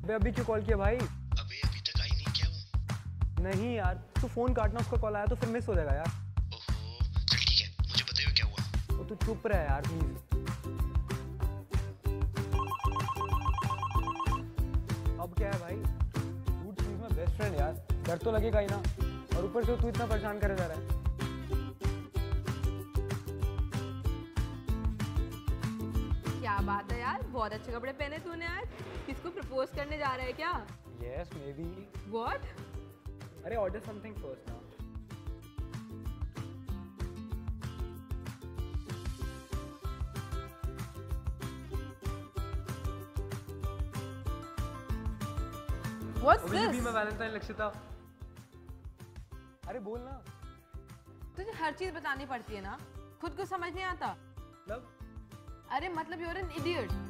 अबे अभी क्यों कॉल किया भाई? अबे अभी तक आई नहीं क्या वो? नहीं यार, तू फोन काटना, उसका कॉल आया तो फिर मिस हो जाएगा यार। ओहो चल ठीक है, मुझे बताइए क्या हुआ। तो तू चुप रह यार प्लीज। अब क्या है भाई, झूठ चीज में बेस्ट फ्रेंड यार, डर तो लगेगा ही ना। और ऊपर से तू इतना परेशान करे जा रहा है। क्या बात है यार, बहुत अच्छे कपड़े पहने तूने आज। किसको प्रपोज करने जा रहा है क्या? Yes maybe. व्हाट? अरे ऑर्डर समथिंग फर्स्ट ना। व्हाट्स अभी भी दिस? मैं वैलेंटाइन लक्षिता। अरे बोल ना। तुझे हर चीज बतानी पड़ती है ना, खुद को समझ नहीं आता। मतलब अरे मतलब यू आर एन इडियट।